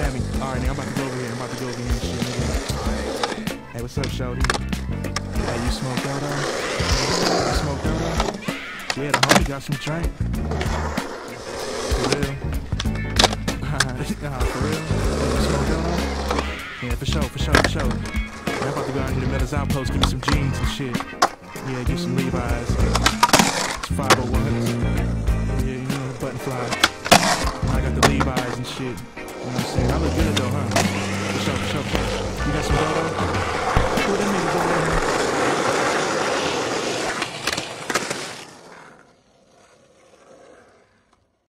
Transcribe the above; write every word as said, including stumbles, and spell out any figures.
at me. Alright, nigga, I'm about to go over here. I'm about to go over here and shit, nigga. Hey, what's up, shorty? Hey, you smoked out, uh? You smoked out, uh? Yeah, the homie got some drink. For real? Nah, for real? You smoked out, uh? Yeah, for sure, for sure, for sure. I'm about to go out here to Miller's Outpost, give me some jeans and shit. Yeah, get some Levi's. It's five oh ones. Yeah, you know, button fly. I got the Levi's and shit. You know what I'm saying? I look good though, huh? For sure, for sure, for sure. You got some dope?